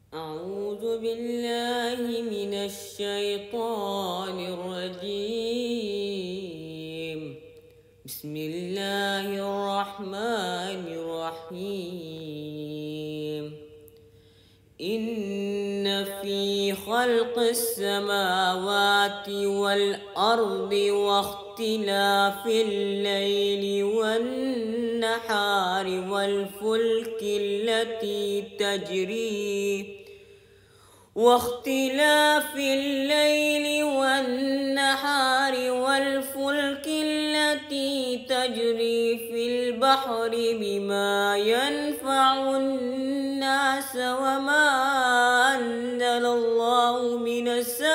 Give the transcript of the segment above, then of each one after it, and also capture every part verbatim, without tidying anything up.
أعوذ بالله من الشيطان الرجيم. بسم الله الرحمن الرحيم. إن في خلق السماوات والأرض واختلاف الليل والنهار والفلك التي تجري واختلاف الليل والنهار والفلك التي تجري في البحر بما ينفع الناس وما أنزل الله من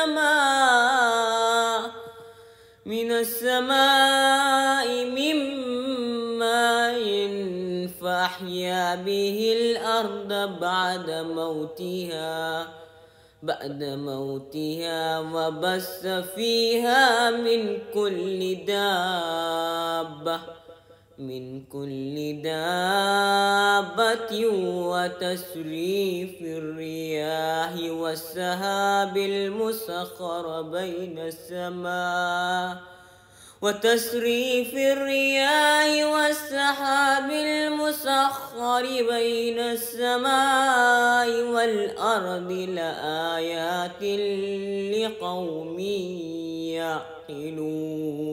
السماء من السماء من ماء فأحيا به الأرض بعد موتها بعد موتها وبث فيها من كل دابة من كل دابة وتسريف الرياح والسحاب المسخر بين السماء وتسريف الرياح والسحاب المسخر بين السماء والأرض لآيات لقوم يعقلون.